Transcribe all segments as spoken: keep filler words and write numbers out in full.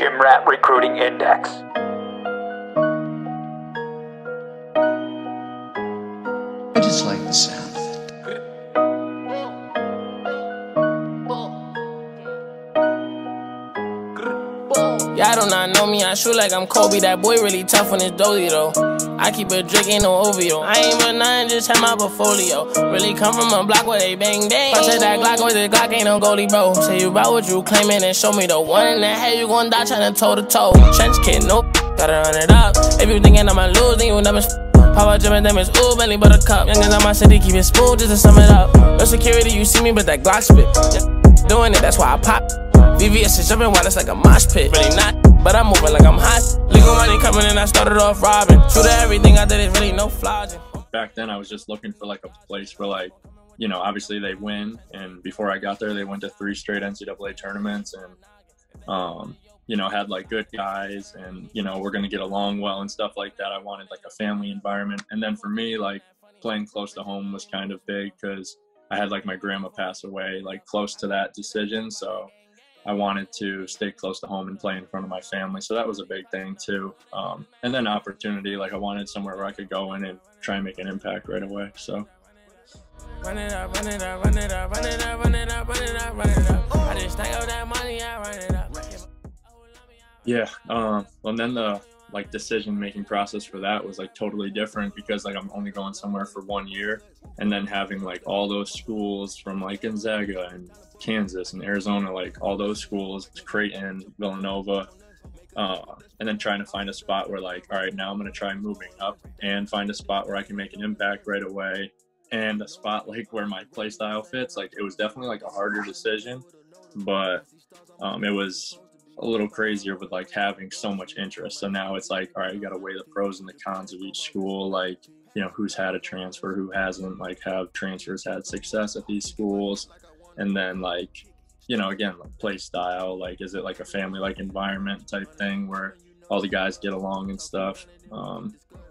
GymRat Recruiting Index. I just like the sound of it. Y'all do not know me, I shoot like I'm Kobe. That boy really tough on his dolly though. I keep a drink, ain't no O V O. I ain't but nothing, just have my portfolio. Really come from a block where they bang bang. Punch at that Glock with the Glock, ain't no goalie bro. Say you about what you claiming and show me the one in the head, you gon' die tryna toe to toe. Trench kid, nope, gotta run it up. If you thinking I'ma lose, then you never f. Power gym and them is ooh, Bentley buttercup. Youngins on my city, keep it smooth just to sum it up. No security, you see me, but that Glock spit. Doing it, that's why I pop. V V S is jumping while it's like a mosh pit. Really not, but I'm moving like I'm hot. Legal money coming in, I started off robbing. True to everything I did, is really no flogging. Back then, I was just looking for like a place where like, you know, obviously they win. And before I got there, they went to three straight N C double A tournaments and, um, you know, had like good guys and, you know, we're going to get along well and stuff like that. I wanted like a family environment. And then for me, like playing close to home was kind of big because I had like my grandma pass away, like close to that decision. So I wanted to stay close to home and play in front of my family. So that was a big thing too. Um, and then opportunity, like I wanted somewhere where I could go in and try and make an impact right away. So. Run it up, run it up, run it up, run it up, run it up, run it up, run it up. I just stack out that money, I run it up. Yeah, um, and then the like decision-making process for that was like totally different because like I'm only going somewhere for one year and then having like all those schools from like Gonzaga and Kansas and Arizona, like all those schools, Creighton, Villanova, uh, and then trying to find a spot where like, all right, now I'm going to try moving up and find a spot where I can make an impact right away and a spot like where my play style fits. Like it was definitely like a harder decision, but um, it was a little crazier with like having so much interest. So now it's like, all right, you got to weigh the pros and the cons of each school. Like, you know, who's had a transfer, who hasn't, like have transfers had success at these schools. And then like, you know, again, like play style, like, is it like a family like environment type thing where all the guys get along and stuff. Um,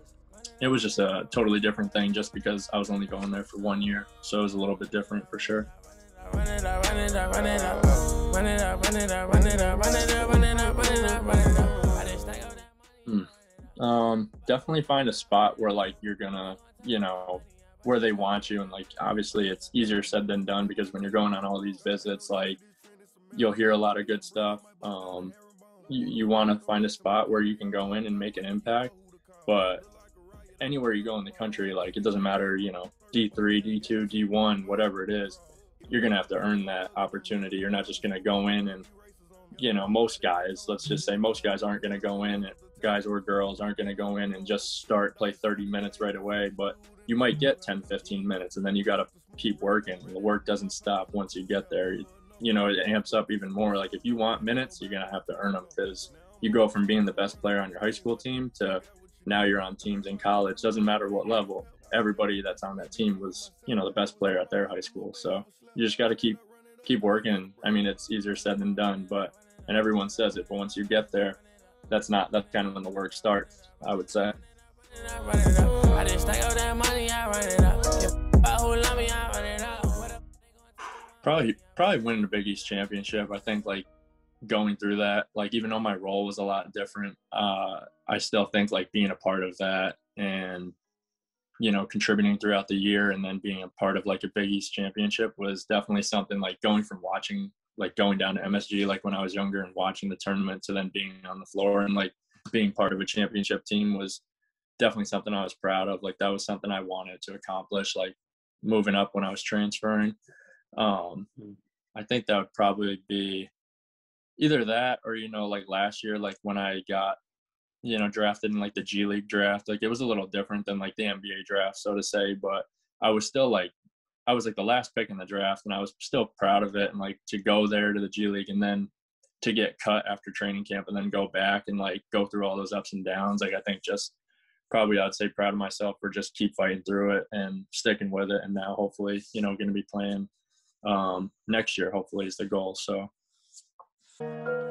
it was just a totally different thing just because I was only going there for one year. So it was a little bit different for sure. Run it up, run it up, run it up, run it up, run it up, run it up, run it up, run it up, run it up, run it up. I just stack out that money. Hmm. Um, definitely find a spot where like you're gonna, you know, where they want you. And like, obviously it's easier said than done because when you're going on all these visits, like you'll hear a lot of good stuff. Um, you, you want to find a spot where you can go in and make an impact, but anywhere you go in the country, like it doesn't matter, you know, D three, D two, D one, whatever it is, you're going to have to earn that opportunity. You're not just going to go in and, you know, most guys, let's just say most guys aren't going to go in, and guys or girls aren't going to go in and just start, play thirty minutes right away, but you might get ten, fifteen minutes and then you got to keep working. The work doesn't stop once you get there. You know, it amps up even more. Like if you want minutes, you're going to have to earn them because you go from being the best player on your high school team to now you're on teams in college. Doesn't matter what level. Everybody that's on that team was, you know, the best player at their high school. So you just got to keep keep working. I mean, it's easier said than done, but and everyone says it, but once you get there, that's not that's kind of when the work starts, I would say. I just stack out that money, I run it up. Who love me, I run it up. Probably probably winning the Big East championship. I think like going through that, like even though my role was a lot different, uh, I still think like being a part of that and you know, contributing throughout the year and then being a part of like a Big East championship was definitely something like going from watching, like going down to M S G, like when I was younger and watching the tournament to then being on the floor and like being part of a championship team was definitely something I was proud of. Like that was something I wanted to accomplish, like moving up when I was transferring. Um, I think that would probably be either that or, you know, like last year, like when I got, you know, drafted in like the G League draft, like it was a little different than like the N B A draft, so to say, but I was still like, I was like the last pick in the draft and I was still proud of it. And like to go there to the G League and then to get cut after training camp and then go back and like go through all those ups and downs. Like I think just probably I'd say proud of myself for just keep fighting through it and sticking with it. And now hopefully, you know, going to be playing um, next year, hopefully is the goal. So.